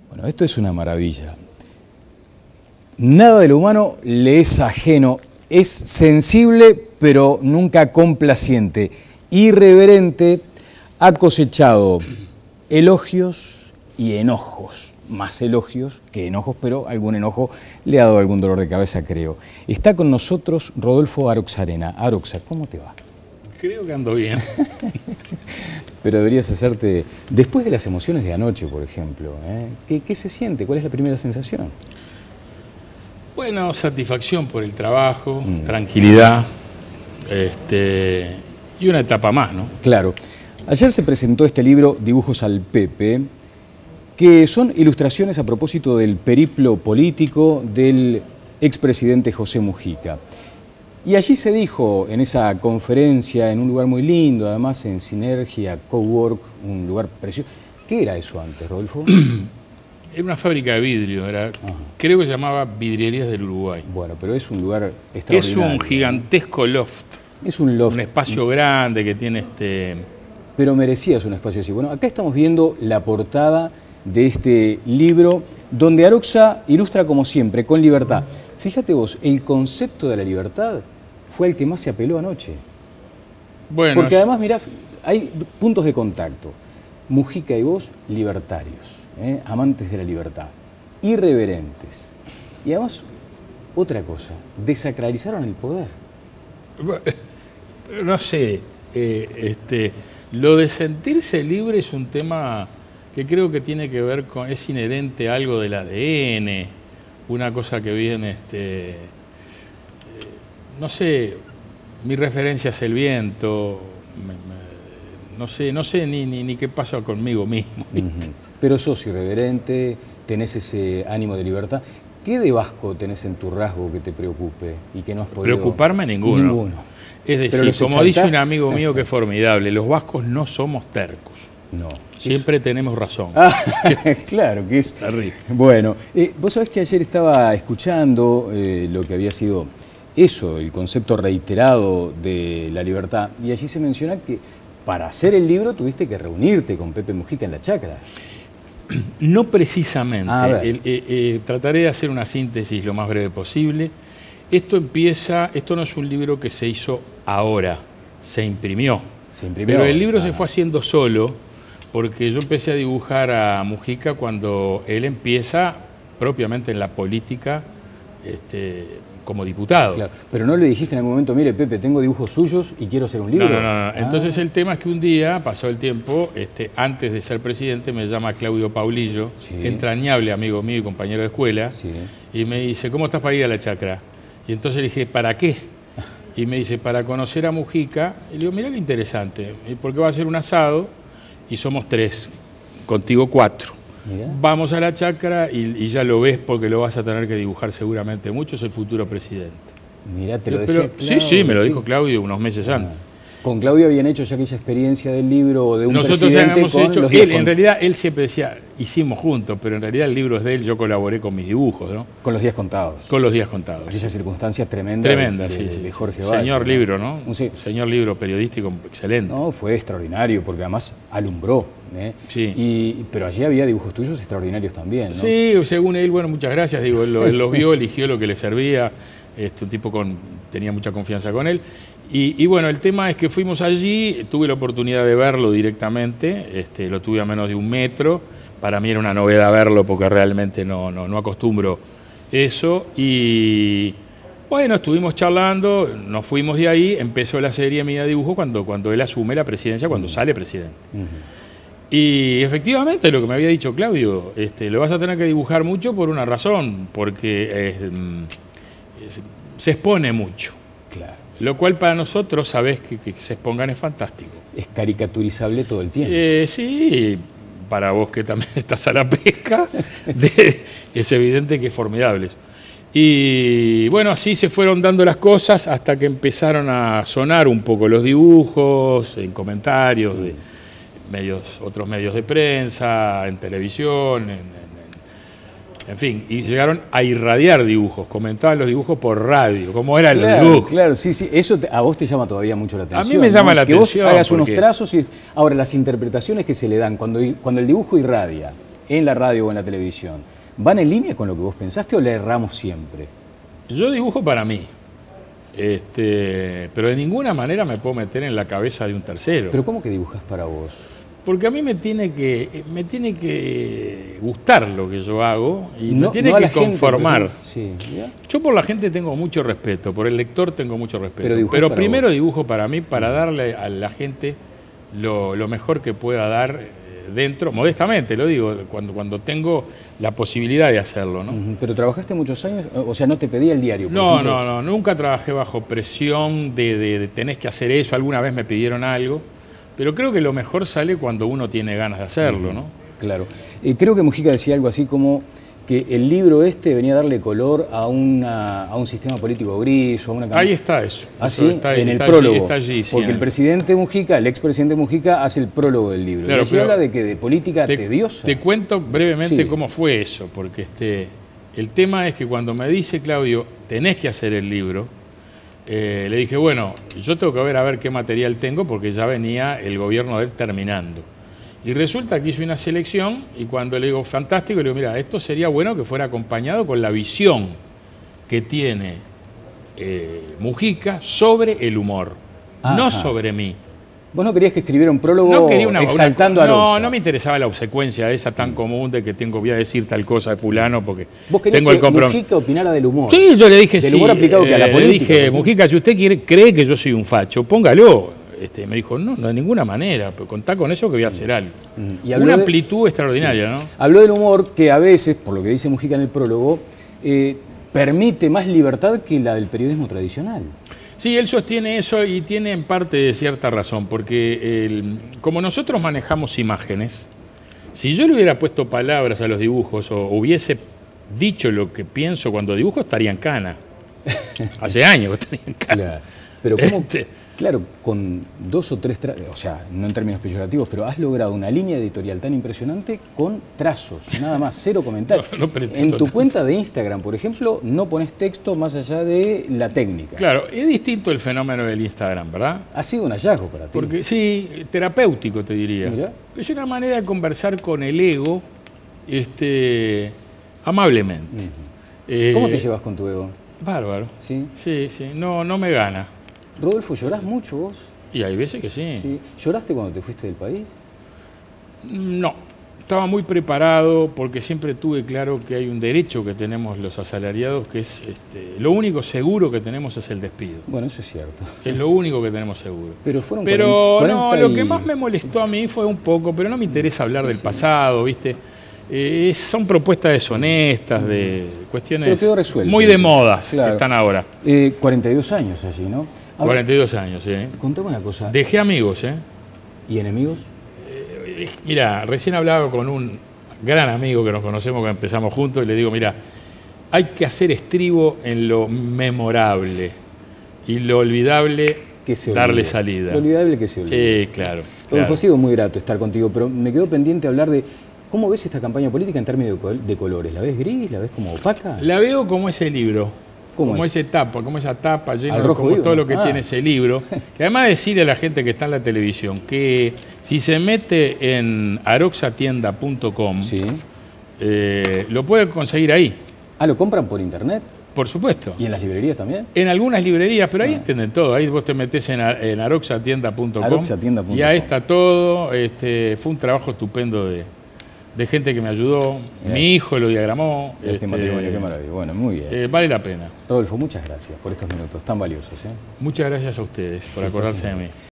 Bueno, esto es una maravilla. Nada de lo humano le es ajeno, es sensible pero nunca complaciente, irreverente, ha cosechado elogios y enojos, más elogios que enojos, pero algún enojo le ha dado algún dolor de cabeza, creo. Está con nosotros Rodolfo Aroxarena. Aroxa, ¿cómo te va? Creo que ando bien. Pero deberías hacerte, después de las emociones de anoche, por ejemplo, ¿qué se siente? ¿Cuál es la primera sensación? Bueno, satisfacción por el trabajo, tranquilidad, y una etapa más, ¿no? Claro. Ayer se presentó este libro, Dibujos al Pepe, que son ilustraciones a propósito del periplo político del expresidente José Mujica. Y allí se dijo, en esa conferencia, en un lugar muy lindo, además en Sinergia Cowork, un lugar precioso. ¿Qué era eso antes, Rodolfo? Era una fábrica de vidrio, creo que se llamaba Vidrierías del Uruguay. Bueno, pero es un lugar extraordinario. Es un gigantesco loft. Es un loft. Un espacio grande que tiene Pero merecías un espacio así. Bueno, acá estamos viendo la portada de este libro, donde Aroxa ilustra como siempre, con libertad. Fíjate vos, el concepto de la libertad fue el que más se apeló anoche. Bueno, porque además, mirá, hay puntos de contacto. Mujica y vos, libertarios, amantes de la libertad, irreverentes. Y además, otra cosa, desacralizaron el poder. No sé, lo de sentirse libre es un tema que creo que tiene que ver con, es inherente a algo del ADN, una cosa que viene, no sé, mi referencia es el viento, no sé ni qué pasa conmigo mismo. Pero sos irreverente, tenés ese ánimo de libertad. ¿Qué de vasco tenés en tu rasgo que te preocupe y que no has podido...? Preocuparme ninguno. Ninguno. Es decir, como dice un amigo mío que es formidable, los vascos no somos tercos. No. Siempre tenemos razón. Claro que es terrible. Bueno, vos sabés que ayer estaba escuchando lo que había sido eso, el concepto reiterado de la libertad, y allí se menciona que para hacer el libro tuviste que reunirte con Pepe Mujica en la chacra. No precisamente. Trataré de hacer una síntesis lo más breve posible. Esto no es un libro que se hizo ahora, se imprimió. Pero el libro se fue haciendo solo, porque yo empecé a dibujar a Mujica cuando él empieza propiamente en la política como diputado. Claro, pero no le dijiste en algún momento, mire Pepe, tengo dibujos suyos y quiero hacer un libro. No. Entonces el tema es que un día, pasó el tiempo, antes de ser presidente me llama Claudio Paulillo, entrañable amigo mío y compañero de escuela, y me dice, ¿cómo estás para ir a la chacra? Y entonces le dije, ¿para qué? Y me dice, para conocer a Mujica. Y le digo, mira qué interesante, porque va a ser un asado y somos 3, contigo 4. Mirá. Vamos a la chacra y ya lo ves porque lo vas a tener que dibujar seguramente mucho, es el futuro presidente. Mirá, te lo decía Claudio. Sí, me lo dijo Claudio unos meses antes. Con Claudio habían hecho ya aquella experiencia del libro de un Nosotros presidente habíamos con hecho, los en realidad él siempre decía, hicimos juntos, pero en realidad el libro es de él, yo colaboré con mis dibujos, ¿no? Con los días contados. Con los días contados. Aquella circunstancia tremenda, de Jorge Valle. Señor libro, ¿no? Sí. Señor libro periodístico excelente. No, fue extraordinario, porque además alumbró. Sí. Pero allí había dibujos tuyos extraordinarios también, ¿no? Sí, según él, bueno, muchas gracias, digo, él los vio, eligió lo que le servía, un tipo tenía mucha confianza con él. Y bueno, el tema es que fuimos allí, tuve la oportunidad de verlo directamente, lo tuve a menos de 1 metro, para mí era una novedad verlo porque realmente no acostumbro eso, y bueno, estuvimos charlando, nos fuimos de ahí, empezó la serie mía de dibujo cuando él asume la presidencia, cuando sale presidente. Y efectivamente lo que me había dicho Claudio, lo vas a tener que dibujar mucho por una razón, porque se expone mucho. Claro. Lo cual para nosotros, sabés que se expongan es fantástico. Es caricaturizable todo el tiempo. Sí, para vos que también estás a la pesca, es evidente que es formidable. Y bueno, así se fueron dando las cosas hasta que empezaron a sonar un poco los dibujos, en comentarios de otros medios de prensa, en televisión, en fin, y llegaron a irradiar dibujos, comentaban los dibujos por radio, cómo eran los dibujos. Claro, sí, eso a vos te llama todavía mucho la atención. A mí me llama la atención. Que vos hagas unos trazos y ahora las interpretaciones que se le dan cuando el dibujo irradia en la radio o en la televisión, ¿van en línea con lo que vos pensaste o le erramos siempre? Yo dibujo para mí, pero de ninguna manera me puedo meter en la cabeza de un tercero. ¿Pero cómo que dibujas para vos? Porque a mí me tiene que gustar lo que yo hago y me tiene que conformar. Sí. Yo por la gente tengo mucho respeto, por el lector tengo mucho respeto. Pero primero dibujo para mí, para darle a la gente lo mejor que pueda dar dentro, modestamente lo digo, cuando tengo la posibilidad de hacerlo, ¿no? ¿Pero trabajaste muchos años? O sea, ¿no te pedía el diario? No, nunca trabajé bajo presión de tenés que hacer eso. Alguna vez me pidieron algo. Pero creo que lo mejor sale cuando uno tiene ganas de hacerlo, ¿no? Claro. Creo que Mujica decía algo así como que el libro venía a darle color a un sistema político gris o a una... Ahí está eso. ¿Así? En el prólogo. Está allí, sí, porque el presidente Mujica, el expresidente Mujica, hace el prólogo del libro. Claro, y se habla de política tediosa. Te cuento brevemente cómo fue eso, porque el tema es que cuando me dice Claudio, tenés que hacer el libro, le dije, bueno, yo tengo que ver a ver qué material tengo porque ya venía el gobierno de él terminando. Y resulta que hice una selección y cuando le digo, fantástico, le digo, mira, esto sería bueno que fuera acompañado con la visión que tiene Mujica sobre el humor, no sobre mí. ¿Vos no querías que escribiera un prólogo exaltando a Aroxa? No me interesaba la obsecuencia esa tan común de que voy a decir tal cosa de fulano porque ¿Vos querías tengo el compromiso? Mujica opinara del humor? Sí, yo le dije del humor aplicado que a la política. Le dije, Mujica, si usted cree que yo soy un facho, póngalo. Me dijo, no, de ninguna manera, pero contá con eso que voy a hacer algo. Y una amplitud extraordinaria, ¿no? Habló del humor que a veces, por lo que dice Mujica en el prólogo, permite más libertad que la del periodismo tradicional. Sí, él sostiene eso y tiene en parte de cierta razón, porque como nosotros manejamos imágenes, si yo le hubiera puesto palabras a los dibujos o hubiese dicho lo que pienso cuando dibujo, estaría en cana. Hace años que estaría en cana. Claro. Pero ¿cómo? Claro, con 2 o 3 o sea, no en términos peyorativos, pero has logrado una línea editorial tan impresionante con trazos, nada más, 0 comentarios. En tu cuenta de Instagram, por ejemplo, no pones texto más allá de la técnica. Claro, es distinto el fenómeno del Instagram, ¿verdad? Ha sido un hallazgo para ti. Porque sí, terapéutico te diría. Mirá. Es una manera de conversar con el ego amablemente. ¿Cómo te llevas con tu ego? Bárbaro. ¿Sí? Sí, no me gana. Rodolfo, ¿llorás mucho vos? Y hay veces que sí. ¿Lloraste cuando te fuiste del país? No, estaba muy preparado porque siempre tuve claro que hay un derecho que tenemos los asalariados, que es lo único seguro que tenemos es el despido. Bueno, eso es cierto. Es lo único que tenemos seguro. Pero fueron 40 no, lo que más me molestó a mí fue un poco, pero no me interesa hablar del pasado, ¿viste? Son propuestas deshonestas, de cuestiones muy de moda que están ahora. 42 años allí, ¿no? Ahora, 42 años, sí. Contame una cosa. Dejé amigos, ¿eh? ¿Y enemigos? Mira, recién hablaba con un gran amigo que nos conocemos, que empezamos juntos, y le digo, mira, hay que hacer estribo en lo memorable y lo olvidable, darle salida. Lo olvidable que se olvide. Sí, claro. Rodolfo, ha sido muy grato estar contigo, pero me quedó pendiente hablar de cómo ves esta campaña política en términos de colores. ¿La ves gris? ¿La ves como opaca? La veo como ese libro. Como esa tapa llena de todo lo que tiene ese libro. Que además decirle a la gente que está en la televisión que si se mete en aroxatienda.com, lo puede conseguir ahí. Ah, ¿lo compran por internet? Por supuesto. ¿Y en las librerías también? En algunas librerías, pero ahí entienden todo. Ahí vos te metés en aroxatienda.com y ahí está todo. Fue un trabajo estupendo de gente que me ayudó. Mi hijo lo diagramó. Este matrimonio, qué maravilla. Bueno, muy bien. Vale la pena. Rodolfo, muchas gracias por estos minutos tan valiosos. Muchas gracias a ustedes por acordarse de mí.